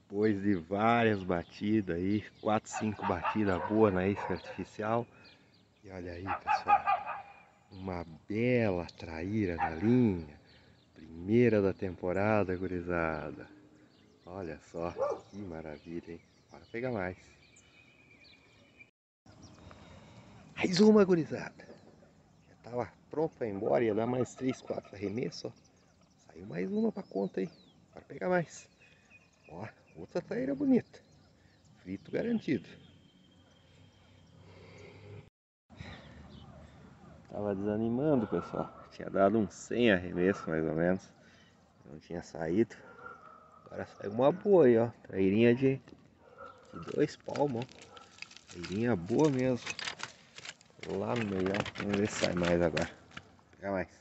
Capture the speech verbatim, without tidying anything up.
Depois de várias batidas aí, quatro, cinco batidas boas na isca artificial. E olha aí, pessoal, uma bela traíra na linha. Primeira da temporada, gurizada. Olha só, que maravilha, hein? Bora pegar mais. Mais uma, gurizada. Já tava pronto para ir embora, ia dar mais três, quatro arremessos, ó. Saiu mais uma pra conta aí. Bora pegar mais. Ó, outra traíra bonita. Frito garantido. Tava desanimando, pessoal. Tinha dado uns cem arremessos, mais ou menos. Não tinha saído. Agora saiu uma boa aí, ó. Trairinha de, de dois palmos, ó. Trairinha boa mesmo. Lá no meio, ó. Vamos ver se sai mais agora. Vou pegar mais.